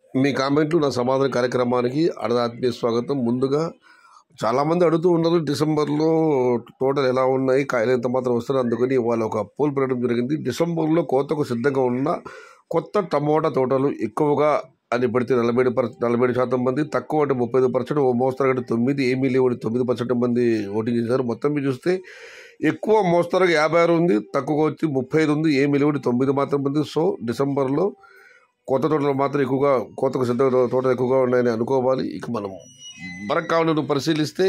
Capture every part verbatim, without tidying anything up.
మీ కామెంట్లు నా సమాధాన కార్యక్రమానికి ఆత్మీయ స్వాగతం. ముందుగా చాలామంది అడుగుతూ ఉన్నారు డిసెంబర్లో తోటలు ఎలా ఉన్నాయి, కాయలు ఎంత మాత్రం వస్తున్నాయి. అందుకని ఇవాళ ఒక పోల్ పెట్టడం జరిగింది. డిసెంబర్లో కోతకు సిద్ధంగా ఉన్న కొత్త టమోటా తోటలు ఎక్కువగా అని పెడితే నలభై పర్ నలభై శాతం మంది, తక్కువ అంటే ముప్పై ఐదు పర్సెంట్, ఓ మోస్తరు అంటే తొమ్మిది, ఏమీ లేవు తొమ్మిది పర్సెంట్ మంది ఓటింగ్ చేశారు. మొత్తం మీరు చూస్తే ఎక్కువ మోస్తరుగా యాభై ఆరు ఉంది, తక్కువగా వచ్చి ముప్పై ఐదు ఉంది, ఏమీ లేవు తొమ్మిది మాత్రం ఉంది. సో డిసెంబర్లో కొత్త తోటలు మాత్రం ఎక్కువగా కోతకు సిద్ధ తోటలు ఎక్కువగా ఉన్నాయని అనుకోవాలి. ఇక మనం మరకాలను పరిశీలిస్తే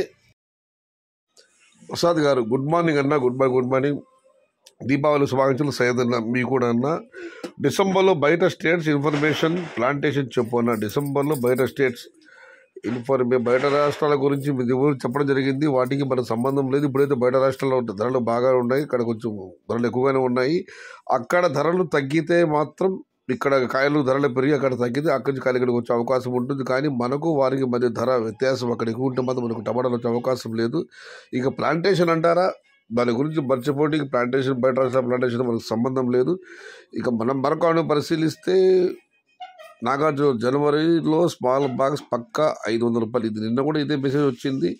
ప్రసాద్ గారు గుడ్ మార్నింగ్ అన్న. Good morning good morning Deepavali శుభాకాంక్షలు సయ్యద్ అన్న, మీ కూడా అన్న. డిసెంబర్లో బయట స్టేట్స్ ఇన్ఫర్మేషన్ ప్లాంటేషన్ చెప్పు అన్న. డిసెంబర్లో బయట స్టేట్స్ ఇన్ఫర్మే బయట రాష్ట్రాల గురించి మీ గురించి చెప్పడం జరిగింది. వాటికి మనకు సంబంధం లేదు. ఇప్పుడైతే బయట రాష్ట్రాల్లో ధరలు బాగా ఉన్నాయి, ఇక్కడ కొంచెం ధరలు ఎక్కువగానే ఉన్నాయి. అక్కడ ధరలు తగ్గితే మాత్రం ఇక్కడ కాయలు ధరలు పెరిగి అక్కడ తగ్గితే అక్కడి నుంచి కాయలు ఇక్కడికి వచ్చే అవకాశం ఉంటుంది. కానీ మనకు వారికి మధ్య ధర వ్యత్యాసం అక్కడ ఎక్కువ ఉంటే మాత్రం మనకు టమాటాలు వచ్చే అవకాశం లేదు. ఇక ప్లాంటేషన్ అంటారా, దాని గురించి మర్చిపోటీ. ప్లాంటేషన్ బయట రాష్ట్రాల ప్లాంటేషన్ మనకు సంబంధం లేదు. ఇక మనం మరొక పరిశీలిస్తే నాగార్జున జనవరిలో స్మాల్ బాక్స్ పక్కా ఐదు వందల రూపాయలు. ఇది నిన్న కూడా ఇదే మెసేజ్ వచ్చింది.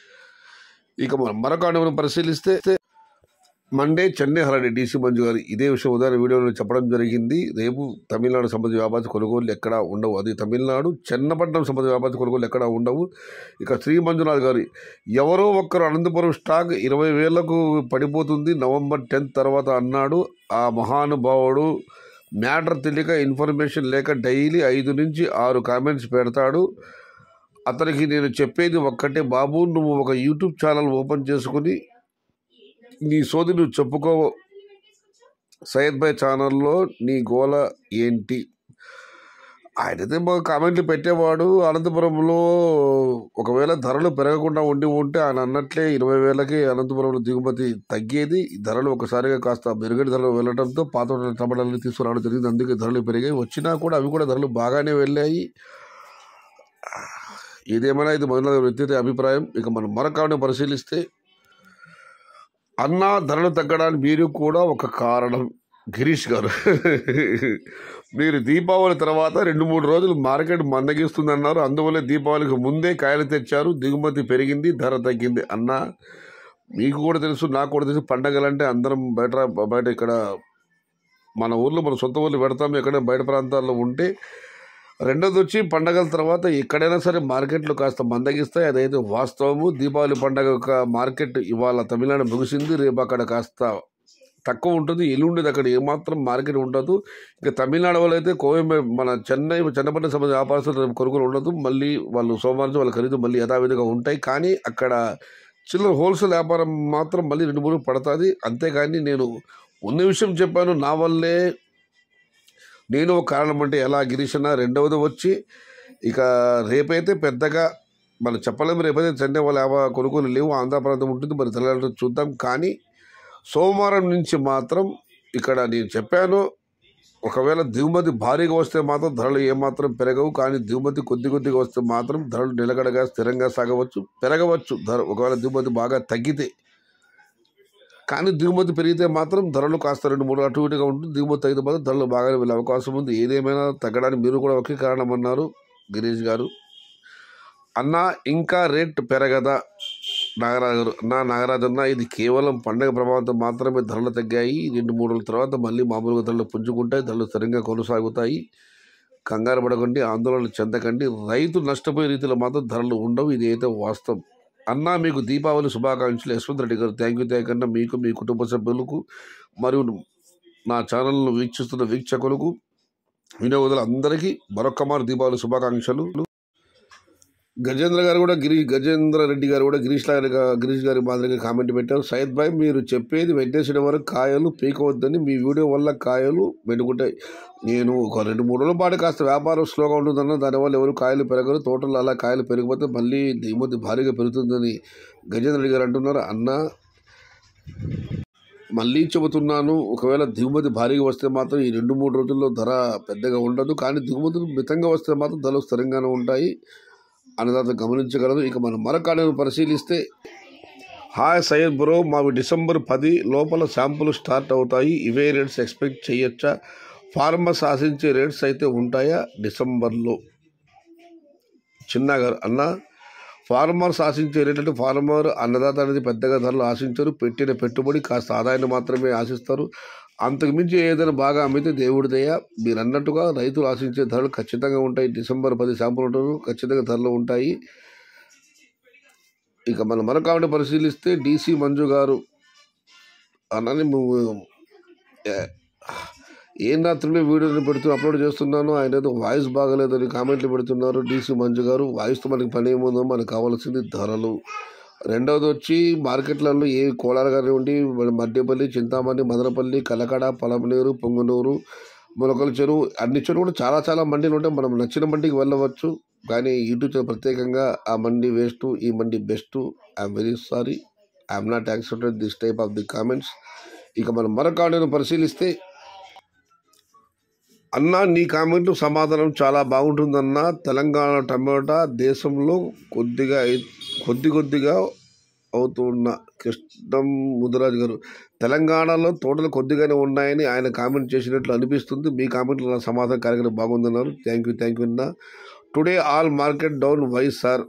ఇక మనం మరొక పరిశీలిస్తే మండే చెన్నై హరాడి డీసీ మంజు గారు ఇదే విషయం ఉదాహరణ వీడియోలో చెప్పడం జరిగింది. రేపు తమిళనాడు సంబంధించిన వ్యాపార కొనుగోలు ఎక్కడా ఉండవు. అది తమిళనాడు చెన్నపట్నం సంబంధించిన వ్యాపార కొనుగోలు ఎక్కడా ఉండవు. ఇక శ్రీ మంజునాథ్ గారు ఎవరో ఒక్కరు అనంతపురం స్టాక్ ఇరవై వేలకు పడిపోతుంది నవంబర్ టెన్త్ తర్వాత అన్నాడు. ఆ మహానుభావుడు మ్యాటర్ తెలియక ఇన్ఫర్మేషన్ లేక డైలీ ఐదు నుంచి ఆరు కామెంట్స్ పెడతాడు. అతనికి నేను చెప్పేది ఒక్కటే, బాబు నువ్వు ఒక యూట్యూబ్ ఛానల్ ఓపెన్ చేసుకుని నీ సోది నువ్వు చెప్పుకో. సయ్యద్ భాయ్ ఛానల్లో నీ గోల ఏంటి? ఆయనైతే మాకు కామెంట్లు పెట్టేవాడు. అనంతపురంలో ఒకవేళ ధరలు పెరగకుండా ఉండి ఉంటే ఆయన అన్నట్లే ఇరవై వేలకి అనంతపురంలో దిగుమతి తగ్గేది. ధరలు ఒకసారిగా కాస్త మెరుగైన ధరలు వెళ్ళడంతో పాత టమాటాలను తీసుకురావడం జరిగింది. అందుకే ధరలు పెరిగాయి. వచ్చినా కూడా అవి కూడా ధరలు బాగానే వెళ్ళాయి. ఏదేమైనా ఇది మొదల వ్యక్తిగత అభిప్రాయం. ఇక మనం మరొక పరిశీలిస్తే అన్న ధరలు తగ్గడానికి మీరు కూడా ఒక కారణం. గిరీష్ గారు మీరు దీపావళి తర్వాత రెండు మూడు రోజులు మార్కెట్ మందగిస్తుందన్నారు, అందువల్ల దీపావళికి ముందే కాయలు తెచ్చారు, దిగుమతి పెరిగింది, ధర తగ్గింది అన్న. మీకు కూడా తెలుసు, నాకు కూడా తెలుసు, పండగలంటే అందరం బయట బయట ఇక్కడ మన ఊర్లో మన సొంత ఊర్లో పెడతాము. ఎక్కడైనా బయట ప్రాంతాల్లో ఉంటే రెండోది వచ్చి పండగల తర్వాత ఎక్కడైనా సరే మార్కెట్లు కాస్త మందగిస్తాయి. అదైతే వాస్తవము. దీపావళి పండగ యొక్క మార్కెట్ ఇవాళ తమిళనాడు ముగిసింది, రేపు అక్కడ కాస్త తక్కువ ఉంటుంది, ఎల్లుండేది అక్కడ ఏమాత్రం మార్కెట్ ఉండదు. ఇక తమిళనాడు వాళ్ళు అయితే కోయంబే మన చెన్నై చెన్నపట్నం సంబంధించిన వ్యాపారస్తులు కొనుగోలు ఉండదు. మళ్ళీ వాళ్ళు సోమవారం వాళ్ళ ఖరీదు మళ్ళీ యథావిధిగా ఉంటాయి. కానీ అక్కడ చిల్లర హోల్సేల్ వ్యాపారం మాత్రం మళ్ళీ రెండు మూడు పడుతుంది. అంతేగాని నేను ఉన్న విషయం చెప్పాను, నా వల్లే నేను ఒక కారణం అంటే ఎలా గిరీష్ అన్న. రెండవది వచ్చి ఇక రేపైతే పెద్దగా మనం చెప్పలేము, రేపైతే చెన్నై వాళ్ళ కొనుగోలు లేవు, ఆంధ్ర ప్రాంతం ఉంటుంది, మరి తెలంగాణ చూద్దాం. కానీ సోమవారం నుంచి మాత్రం ఇక్కడ నేను చెప్పాను, ఒకవేళ దిగుమతి భారీగా వస్తే మాత్రం ధరలు ఏమాత్రం పెరగవు. కానీ దిగుమతి కొద్ది కొద్దిగా వస్తే మాత్రం ధరలు నిలకడగా స్థిరంగా సాగవచ్చు, పెరగవచ్చు ధర ఒకవేళ దిగుమతి బాగా తగ్గితే. కానీ దిగుమతి పెరిగితే మాత్రం ధరలు కాస్త రెండు మూడు అటు ఇటుగా ఉంటుంది. దిగుమతి తగ్గితే మాత్రం ధరలు బాగానే వెళ్ళే అవకాశం ఉంది. ఏదేమైనా తగ్గడానికి మీరు కూడా ఒకే కారణం అన్నారు గిరీష్ గారు. అన్న ఇంకా రేట్ పెరగదా నాగరాజు గారు? నా నాగరాజు అన్న, ఇది కేవలం పండగ ప్రభావంతో మాత్రమే ధరలు తగ్గాయి. రెండు మూడు రోజుల తర్వాత మళ్ళీ మామూలుగా ధరలు పుంజుకుంటాయి, ధరలు స్థిరంగా కొనసాగుతాయి. కంగారు పడకండి, ఆందోళన చెందకండి. రైతు నష్టపోయే రీతిలో మాత్రం ధరలు ఉండవు. ఇది అయితే వాస్తవం. అన్న మీకు దీపావళి శుభాకాంక్షలు. యశ్వంత్ రెడ్డి గారు థ్యాంక్ యూ థ్యాంక్ అన్న. మీకు మీ కుటుంబ సభ్యులకు మరియు నా ఛానల్ను వీక్షిస్తున్న వీక్షకులకు వినియోగదారులు అందరికీ మరొక్క మారు దీపావళి శుభాకాంక్షలు. గజేంద్ర గారు కూడా గిరి గజేంద్ర రెడ్డి గారు కూడా గిరీష్ గిరీష్ గారి మాదిరిగా కామెంట్ పెట్టారు. సయ్యద్ భాయ్ మీరు చెప్పేది వెంకటేశ్వర వరకు కాయలు పీకవద్దని, మీ వీడియో వల్ల కాయలు మెరుగుంటాయి. నేను ఒక రెండు మూడు రోజుల పాటు కాస్త వ్యాపారం స్లోగా ఉంటుందన్న, దానివల్ల ఎవరు కాయలు పెరగరు, తోటలు అలా కాయలు పెరిగిపోతే మళ్ళీ దిగుమతి భారీగా పెరుగుతుందని గజేంద్ర రెడ్డి గారు అంటున్నారు. అన్న మళ్ళీ చెబుతున్నాను, ఒకవేళ దిగుమతి భారీగా వస్తే మాత్రం ఈ రెండు మూడు రోజుల్లో ధర పెద్దగా ఉండదు. కానీ దిగుమతులు మితంగా వస్తే మాత్రం ధరలు స్థిరంగానే ఉంటాయి. అన్నదాత గమనించగలరు. ఇక మనం మరొక పరిశీలిస్తే హాయ్ సయ్యద్ బ్రో, మావి డిసెంబర్ పది లోపల శాంపుల్ స్టార్ట్ అవుతాయి, ఇవే రేట్స్ ఎక్స్పెక్ట్ చేయొచ్చా? ఫార్మర్స్ ఆశించే రేట్స్ అయితే ఉంటాయా డిసెంబర్లో? చిన్న గారు అన్న, ఫార్మర్స్ ఆశించే రేట్ అంటే ఫార్మర్ అన్నదాత అనేది పెద్దగా ధరలు ఆశించరు. పెట్టిన పెట్టుబడి కాస్త ఆదాయాన్ని మాత్రమే ఆశిస్తారు. అంతకుమించి ఏదైనా బాగా అమ్మితే దేవుడిదయ్యా. మీరు అన్నట్టుగా రైతులు ఆశించే ధరలు ఖచ్చితంగా ఉంటాయి. డిసెంబర్ పది శాంపుల్ ఉంటారు, ఖచ్చితంగా ధరలు ఉంటాయి. ఇక మనం మరొక పరిశీలిస్తే డీసీ మంజు గారు అన్నని నువ్వు ఏం రాత్రులే వీడియోని పెడుతూ అప్లోడ్ చేస్తున్నాను, ఆయన ఏదో వాయిస్ బాగలేదని కామెంట్లు పెడుతున్నారు. డీసీ మంజు గారు, వాయిస్తో మనకి పని ఏముందో, మనకు కావాల్సింది ధరలు. రెండవది వచ్చి మార్కెట్లలో ఏ కోలార్ కానివ్వండి, మడ్డేపల్లి, చింతామణి, మదనపల్లి, కలకడ, పలమనేరు, పొంగనూరు, మొలకల చెరువు, అన్ని చెరువు కూడా చాలా చాలా మండీలు ఉంటాయి. మనం నచ్చిన మండికి వెళ్ళవచ్చు. కానీ యూట్యూబ్ ప్రత్యేకంగా ఆ మండి వేస్ట్, ఈ mandi best. I'm very sorry, I'm not accepted this type of the comments. ఇక మనం మరొక ఆడియోను పరిశీలిస్తే, అన్న నీ కామెంట్ సమాధానం చాలా బాగుంటుందన్న. తెలంగాణ టమాటా దేశంలో కొద్దిగా కొద్ది కొద్దిగా అవుతున్న కృష్ణం ముదిరాజు గారు, తెలంగాణలో తోటలు కొద్దిగానే ఉన్నాయని ఆయన కామెంట్ చేసినట్లు అనిపిస్తుంది. మీ కామెంట్లో నా సమాధానం కార్యక్రమం బాగుందన్నారు. థ్యాంక్ యూ థ్యాంక్ యూ అన్న. Today all market down why sir?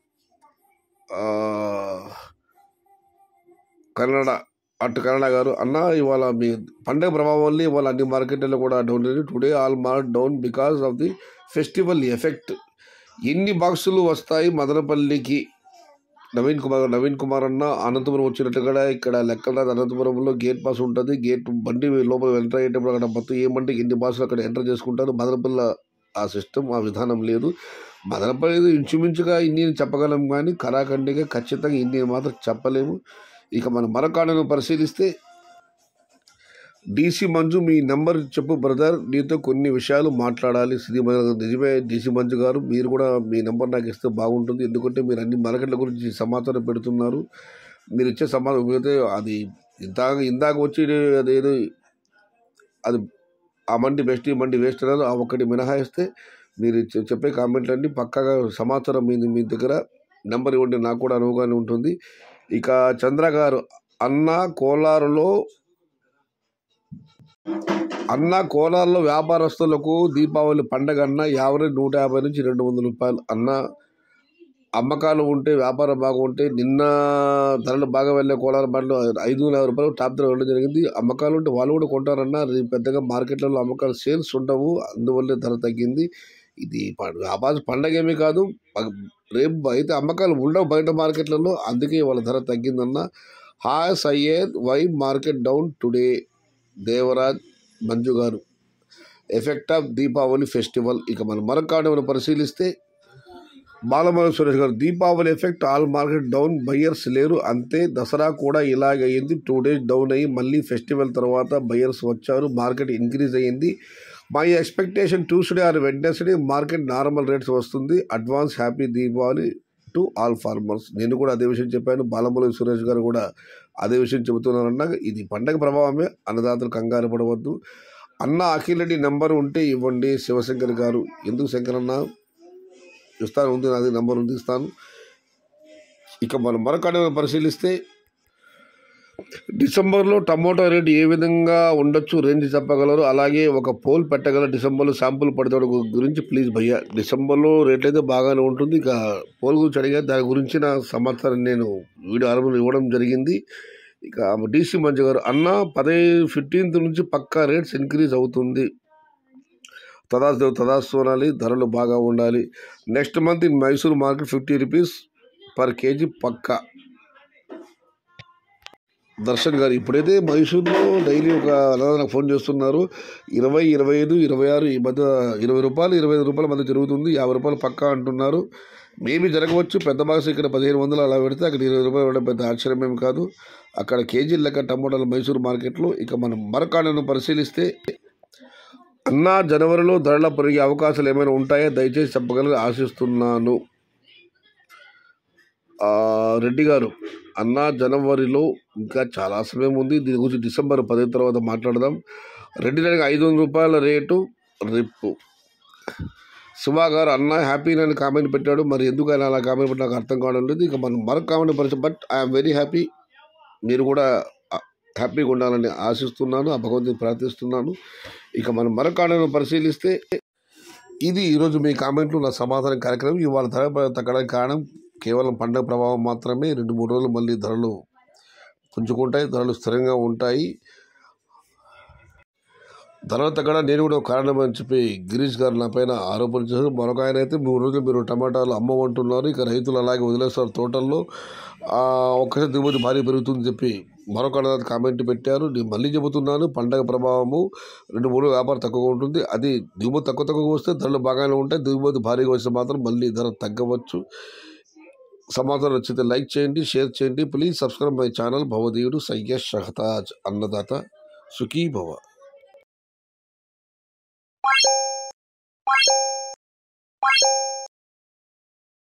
Kannada అటు కన్నడ గారు, అన్న ఇవాళ మీ పండగ ప్రభావం వల్ల ఇవాళ అన్ని మార్కెట్లలో కూడా డౌన్ లేదు. Today all market down because of the festival effect. ఎన్ని బాక్సులు వస్తాయి మదనపల్లికి? నవీన్ కుమార్ నవీన్ కుమార్ అన్న, అనంతపురం వచ్చినట్టుగా ఇక్కడ లెక్కల అనంతపురంలో గేట్ పాస్ ఉంటుంది. గేట్ బండి లోపల ఎంటర్ అయ్యేటప్పుడు అక్కడ మొత్తం ఏ బండికి ఎన్ని బాక్సులు అక్కడ ఎంటర్ చేసుకుంటారు. మదనపల్లి ఆ సిస్టమ్, ఆ విధానం లేదు. మదనపల్లి ఇంచుమించుగా ఇన్ని చెప్పగలం, కానీ కరాఖండిగా ఖచ్చితంగా ఇన్ని మాత్రం చెప్పలేము. ఇక మనం మరొక పరిశీలిస్తే, డీసీ మంజు మీ నెంబర్ చెప్పు బ్రదర్, నీతో కొన్ని విషయాలు మాట్లాడాలి. శ్రీ నిజమే డీసీ మంజు గారు, మీరు కూడా మీ నెంబర్ నాకు ఇస్తే బాగుంటుంది. ఎందుకంటే మీరు అన్ని మార్కెట్ల గురించి సమాచారం పెడుతున్నారు. మీరు ఇచ్చే సమాచారం అయితే అది ఇందాక ఇందాక వచ్చి అదేదో అది ఆ మండి బెస్ట్, ఈ మండి వేస్ట్ అన్నారు. ఆ ఒక్కటి మినహాయిస్తే మీరు చెప్పే కామెంట్లన్నీ పక్కాగా సమాచారం మీ మీ దగ్గర నెంబర్ ఇవ్వండి, నాకు కూడా అనువుగానే ఉంటుంది. ఇక చంద్ర గారు, అన్న కోలారులో అన్న కోలార్లో వ్యాపారస్తులకు దీపావళి పండగ అన్న యావరేజ్ నూట యాభై నుంచి రెండు వందల రూపాయలు అన్న. అమ్మకాలు ఉంటే వ్యాపారం బాగుంటే, నిన్న ధరలు బాగా వెళ్ళే కోలార్ బండ్లు ఐదు వందల యాభై రూపాయలు టాప్ ధర వెళ్ళడం జరిగింది. అమ్మకాలు ఉంటే వాళ్ళు కూడా కొంటారన్న. పెద్దగా మార్కెట్లలో అమ్మకాలు సేల్స్ ఉండవు, అందువల్లే ధర తగ్గింది. ఇది వ్యాపార పండగ ఏమీ కాదు, రేపు అయితే అమ్మకాలు ఉండవు బయట మార్కెట్లలో, అందుకే వాళ్ళ ధర తగ్గిందన్న. Hi Syed, why market down today? Devaraj Manju గారు, ఎఫెక్ట్ ఆఫ్ దీపావళి ఫెస్టివల్. ఇక మనం మరొక పరిశీలిస్తే, బాలమన సురేష్ గారు, Deepavali effect all market down, buyers లేరు అంతే. దసరా కూడా ఇలాగయింది, టూ డేస్ డౌన్ అయ్యి మళ్ళీ ఫెస్టివల్ తర్వాత బయ్యర్స్ వచ్చారు, మార్కెట్ ఇంక్రీజ్ అయ్యింది. My expectation Tuesday or Wednesday market normal rates వస్తుంది. Advance happy Deepavali to all farmers. నేను కూడా అదే విషయం చెప్పాను, బాలమల సురేష్ గారు కూడా అదే విషయం చెబుతున్నారన్న. ఇది పండగ ప్రభావమే, అన్నదాతలు కంగారు పడవద్దు అన్న. అఖిల్ రెడ్డి నెంబర్ ఉంటే ఇవ్వండి. శివశంకర్ గారు, ఎందుకు శంకర్ అన్న? ఇస్తాను, ఉంది నాది నెంబర్ ఉంది, ఇస్తాను. ఇక మనం మరొక పరిశీలిస్తే, డిసెంబర్లో టమోటా రేటు ఏ విధంగా ఉండొచ్చు, రేంజ్ చెప్పగలరు? అలాగే ఒక పోల్ పెట్టగల డిసెంబర్లో శాంపుల్ పడతాడు గురించి ప్లీజ్ భయ్యా. డిసెంబర్లో రేట్ అయితే బాగానే ఉంటుంది. ఇక పోల్ గురించి అడిగా, దాని గురించిన సమాచారం నేను వీడియో ఆరంభంలో ఇవ్వడం జరిగింది. ఇక డీసీ మంజు గారు, అన్న పదహైదు ఫిఫ్టీన్త్ నుంచి పక్కా రేట్స్ ఇంక్రీజ్ అవుతుంది. తదాస్తు తదాస్తు అనాలి, ధరలు బాగా ఉండాలి. Next month in Mysore market fifty rupees per KG పక్కా. దర్శన్ గారు, ఇప్పుడైతే మైసూర్లో డైలీ ఒక అలా నాకు ఫోన్ చేస్తున్నారు, ఇరవై ఇరవై ఐదు ఇరవై ఆరు ఈ మధ్య ఇరవై రూపాయలు ఇరవై ఐదు రూపాయల మధ్య జరుగుతుంది. యాభై రూపాయలు పక్కా అంటున్నారు. మేబీ జరగవచ్చు. పెద్ద బాక్స్ ఇక్కడ పదిహేను వందలు అలా పెడితే అక్కడ ఇరవై రూపాయలు ఇవ్వడం పెద్ద ఆశ్చర్యం ఏమి కాదు. అక్కడ కేజీ లెక్క టమోటాలు మైసూర్ మార్కెట్లో. ఇక మనం మరొకను పరిశీలిస్తే, అన్నా జనవరిలో ధరల పెరిగే అవకాశాలు ఏమైనా ఉంటాయా, దయచేసి చెప్పగలని ఆశిస్తున్నాను. రెడ్డి గారు, అన్న జనవరిలో ఇంకా చాలా సమయం ఉంది, దీని గురించి డిసెంబర్ పది తర్వాత మాట్లాడదాం. రెడ్డి గారికి ఐదు వందల రూపాయల రేటు రిప్పు. శివ గారు, అన్న హ్యాపీ అని కామెంట్ పెట్టాడు, మరి ఎందుకు ఆయన అలా కామెంట్ పెట్టి నాకు అర్థం కావడం లేదు. ఇక మనం మరొక కామెంట్ పరిచయం, బట్ ఐఎమ్ వెరీ హ్యాపీ. మీరు కూడా హ్యాపీగా ఉండాలని ఆశిస్తున్నాను, ఆ భగవంతుని ప్రార్థిస్తున్నాను. ఇక మనం మరొక ఆర్డర్ను పరిశీలిస్తే, ఇది ఈరోజు మీ కామెంట్లు నా సమాధానం కార్యక్రమం. ఇవాళ ధర తగ్గడానికి కారణం కేవలం పండుగ ప్రభావం మాత్రమే. రెండు మూడు రోజులు మళ్ళీ ధరలు పుంజుకుంటాయి, ధరలు స్థిరంగా ఉంటాయి. ధరలు తగ్గడం నేను కూడా ఒక కారణం అని చెప్పి గిరీష్ గారు నా పైన ఆరోపించారు. మరొక ఆయన అయితే మూడు రోజులు మీరు టమాటాలు అమ్మమంటున్నారు, ఇక రైతులు అలాగే వదిలేస్తారు తోటల్లో, ఒక్కసారి దిగుమతి భారీ పెరుగుతుందని చెప్పి మరొక కామెంట్ పెట్టారు. నేను మళ్ళీ చెబుతున్నాను, పండగ ప్రభావము రెండు మూడు వ్యాపారం తక్కువగా ఉంటుంది. అది దిగుమతి తక్కువ తక్కువగా వస్తే ధరలు బాగానే ఉంటాయి, దిగుమతి భారీగా వస్తే మాత్రం మళ్ళీ ధర తగ్గవచ్చు. సమాచారం నచ్చితే లైక్ చేయండి, షేర్ చేయండి. Please subscribe my channel. భవదీయుడు సయ్యద్ షహతాజ్, అన్నదాత సుఖీ భవ.